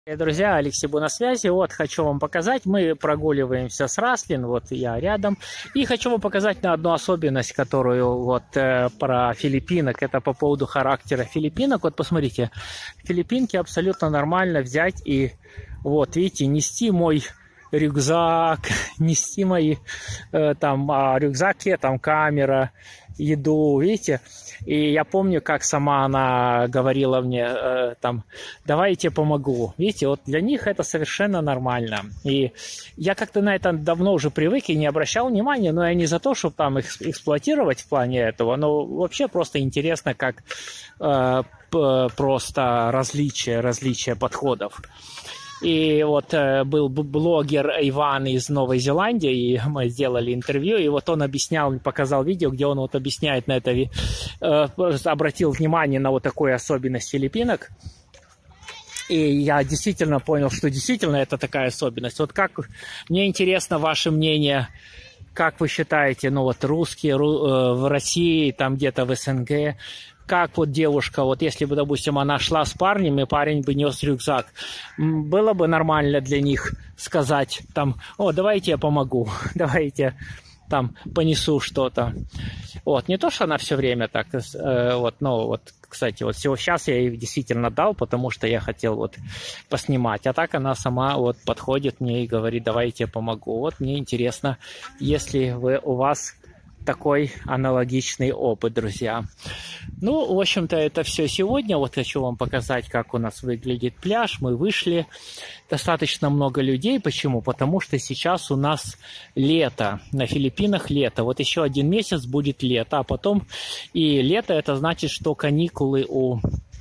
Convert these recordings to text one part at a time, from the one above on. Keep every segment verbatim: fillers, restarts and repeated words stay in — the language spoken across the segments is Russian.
Друзья, Алексей Бу на связи. Вот, хочу вам показать. Мы прогуливаемся с Раслин, вот я рядом. И хочу вам показать на одну особенность, которую вот э, про филиппинок. Это по поводу характера филиппинок. Вот посмотрите, филиппинки абсолютно нормально взять и, вот, видите, нести мой рюкзак, нести мои э, там а, рюкзаке, там камера, еду, видите. И я помню, как сама она говорила мне, э, там, давай я тебе помогу. Видите, вот для них это совершенно нормально. И я как-то на это давно уже привык и не обращал внимания, но я не за то, чтобы там их эксплуатировать в плане этого, но вообще просто интересно, как э, просто различия, различия подходов. И вот э, был блогер Иван из Новой Зеландии, и мы сделали интервью, и вот он объяснял, показал видео, где он вот объясняет на это, э, обратил внимание на вот такую особенность филиппинок. И я действительно понял, что действительно это такая особенность. Вот как, мне интересно ваше мнение, как вы считаете, ну вот русские ру, э, в России, там где-то в СНГ, как вот девушка, вот если бы, допустим, она шла с парнем, и парень бы нес рюкзак, было бы нормально для них сказать там, о, давайте я помогу, давайте там понесу что-то. Вот, не то, что она все время так, э, вот, но вот, кстати, вот всего сейчас я ей действительно дал, потому что я хотел вот поснимать, а так она сама вот подходит мне и говорит, давайте я помогу. Вот мне интересно, если вы, у вас такой аналогичный опыт, друзья. Ну, в общем-то, это все сегодня. Вот хочу вам показать, как у нас выглядит пляж. Мы вышли. Достаточно много людей. Почему? Потому что сейчас у нас лето. На Филиппинах лето. Вот еще один месяц будет лето. А потом и лето, это значит, что каникулы у,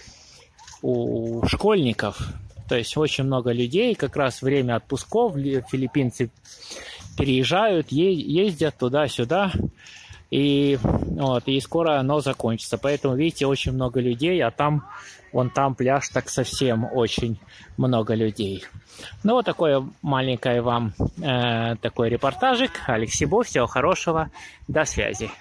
у школьников. То есть очень много людей. Как раз время отпусков. Филиппинцы переезжают, ездят туда-сюда, и, вот, и скоро оно закончится. Поэтому, видите, очень много людей, а там, вон там пляж, так совсем очень много людей. Ну, вот такой маленький вам э, такой репортажик. Алексей Бу, всего хорошего, до связи.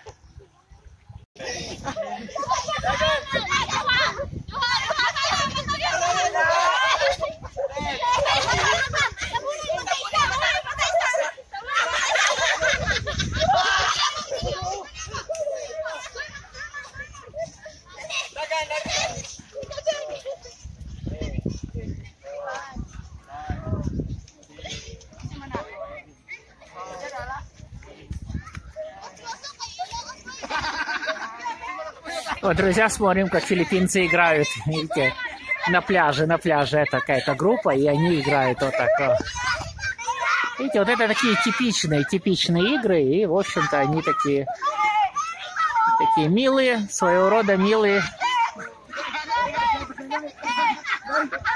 Вот, друзья, смотрим, как филиппинцы играют, видите, на пляже, на пляже какая-то группа, и они играют вот так. Вот. Видите, вот это такие типичные, типичные игры, и, в общем-то, они такие, такие милые, своего рода милые.